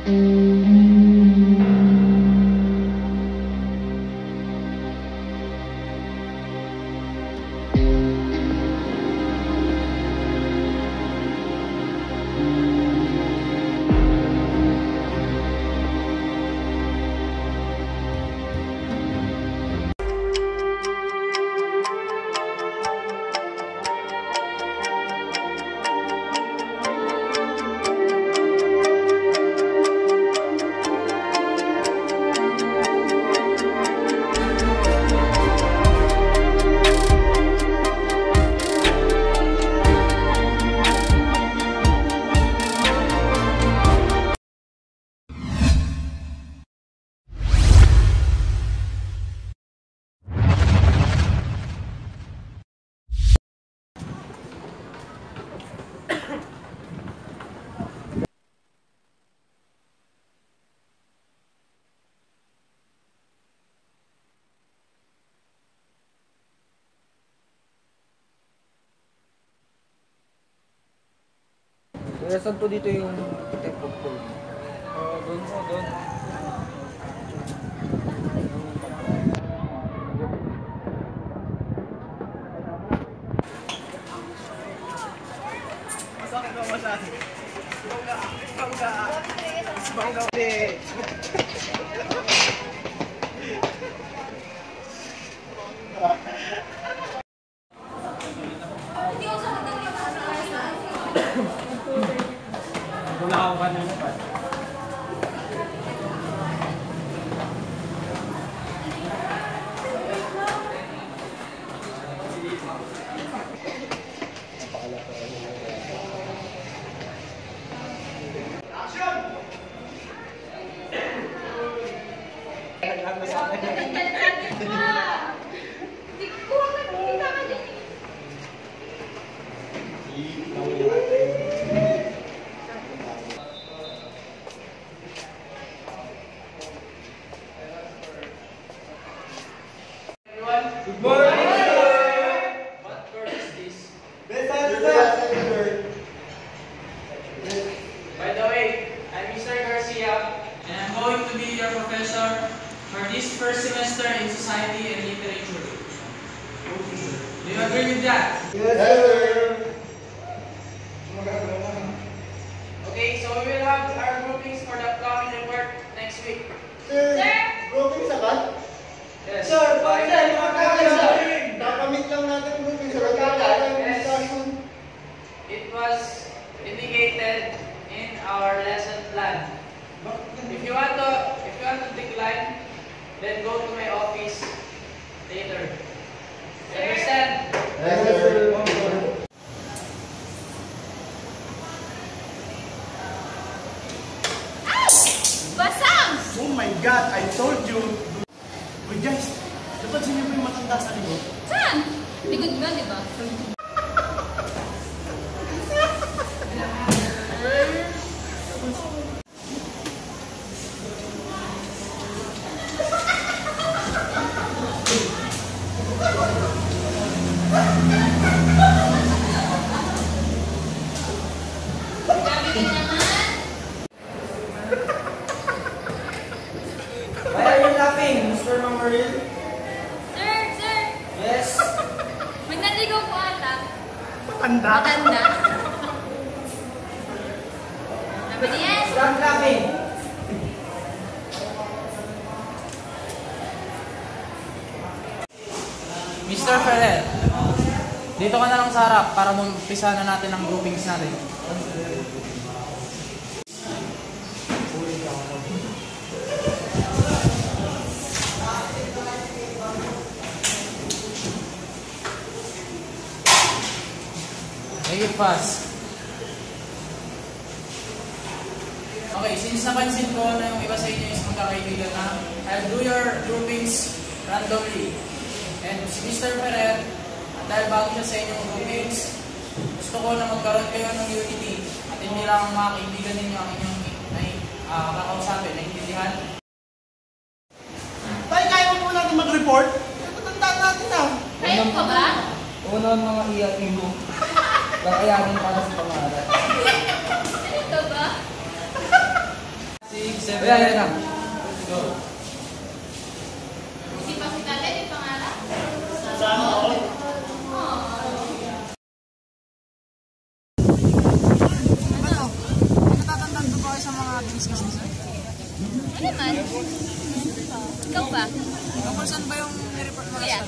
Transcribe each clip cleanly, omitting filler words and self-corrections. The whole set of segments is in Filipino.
Kaya saan po dito yung tempo po? Doon po, doon. Masakit ba masyado? Bangga! Bangga! Bangga ulit! Wala ako kanina pa. Good morning, sir! What course is this? BSIT, sir. By the way, I'm Mr. Garcia, and I'm going to be your professor for this first semester in Society and Literature. Do you agree with that? Yes, sir! Okay, so we will have our groupings for the upcoming report next week. Sir, groupings agad? Yes. Sir, bakit nakamit lang natin groupings sa discussion. It was indicated in our lesson plan. If you want to decline, then go to my office later. You understand? Yes, sir. Basang! Oh my God, I told you. Wait guys, dapat sino ba yung matanda sa likod? Saan? Likod nga, di ba? Why are you laughing, Mr. Memorial? Sir, sir! Yes? May naligaw po ata. Matanda? Matanda. Sabi niya, yes! Stop laughing! Mr. Ferrer, dito ka na lang sa harap para umpisa na natin ang groupings natin. Make it fast. Okay, since napansin ko na yung iba sa inyo is magkakaibigan na, I'll do your groupings randomly. And si Mr. Ferrer, dahil bago siya sa inyong groupings, gusto ko na magkaroon kayo ng unity at hindi lang ang mga kaibigan ninyo ang inyong kakausapin, naintindihan? Tayo, kaya mo muna natin mag-report? Matandaan natin na. kayo pa ba? Una ang mga iyakin mo. Kakayanin para sa pangarap. Ito ba? Si Ayan na. Hindi pa kita yung pangalan? Sana ako. Natatandaan ko ba kayo sa mga discuss niyo, sir? Ano naman? Ikaw ba? Tungkol saan ba yung nireport mo Kuya. last time?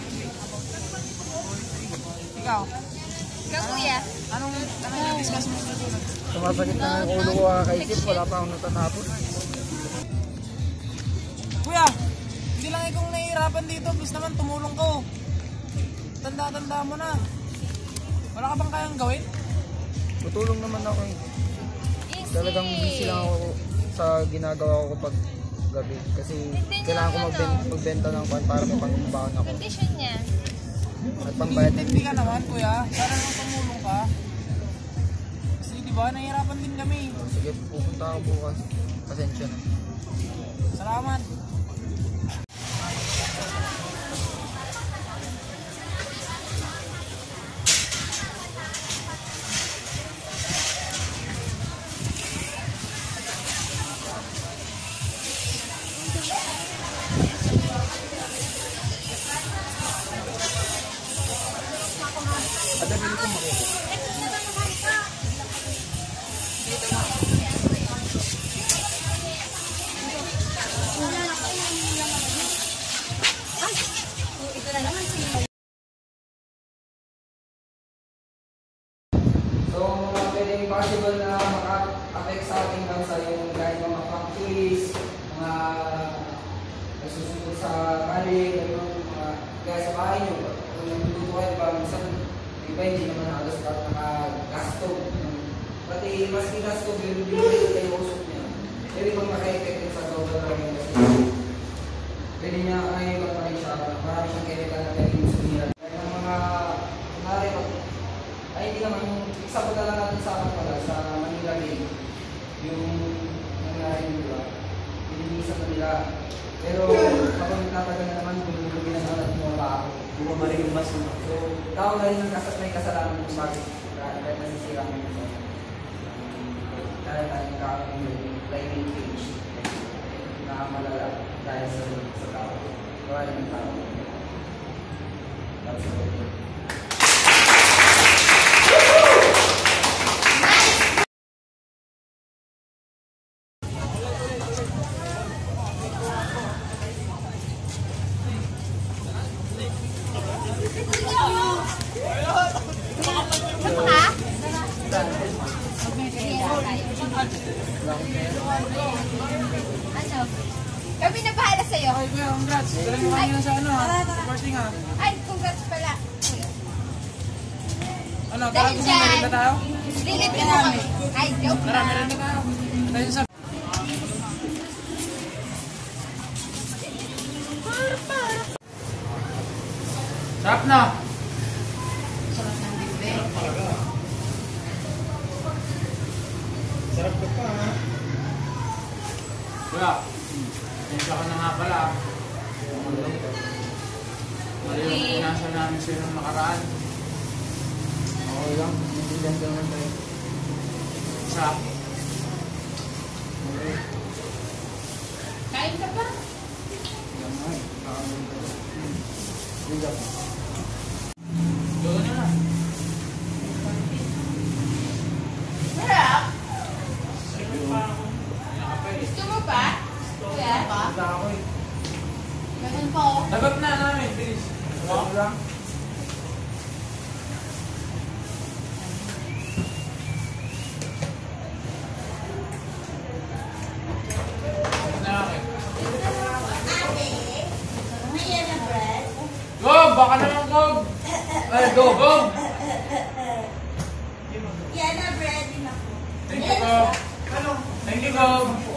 Ikaw? Ikaw, kuya. Anong discuss mo sa susunod? Sumasakit na ang ulo ko kakaisip. Wala pa akong natatapos. Kuya, hindi lang ikaw nahihirapan dito. Please naman, tumulong ko. Tanda-tanda mo na. Wala ka bang kayang gawin? Tutulong naman ako eh. Easy. Talagang busy lang ako sa ginagawa ko kapag gabi. Kasi Hindi kailangan ko naman, magbenta ng pan para may pangbaon ako. Condition niya. At pambayad. Hindi ka naman, kuya. Sana naman tumulong ka. Kasi di ba, nahihirapan din kami. Sige, pupunta ako bukas. Pasensya na. Salamat. So, pwedeng possible na maka-affect sa ating bansa yung kahit mga factories, mga nagsusunod sa kali, mga kaya sa bahay nyo, kung nagluto kayo ba, minsan iba hindi naman halos nakagasto. Pati mas kinasto, hindi kayo usok niya. Pwede bang maka-effect sa Toga lang kasi pwede niya ay magparin siya, marami siyang chemical na pwede yung sumira. Kaya ng mga, kunwari, ay hindi naman yung example na lang natin sa akin pala, sa Manila Bay, yung nangyari nila, pinilisan na nila. Pero kapag nagtatagal na naman, gulugin na naman at mula ako. Bumabalik yung mas. So, tao na rin may kasalanan kung bakit kahit nasisira mo ito. Dahil tayo nagkakaroon yung climate change na malala dahil sa tao. Gawa ng tao. That's all. Ano? Kami na bahala sa'yo. Okay, kuya, congrats. Dala mo kanina sa ano ha? Reporting ha? Ay, congrats pala. Ano, tara Dahil gusto mo dyan, merinda tayo? lilit ka mo kami. Ay, joke Tara, lang. merinda tayo. Dahil sa... Sarap na! Sarap ng bibig. Sarap ka pa ha. Kuya, pensya ka na nga pala. Mali yung pinasa namin sa'yo nung nakaraan. Okay lang, nagsilang ka naman tayo. Isa. Kain ka ba? Doon na na. Sarap. Nakapay. Gusto mo ba? Kuya? Wala ako eh. Ganun po. Lagot na namin, bilis. Okay lang. Gob! Baka naman, Gob! Ay, Gob! Gob! Yan na, bread din ako. Thank you, Gob! Thank you, Gob!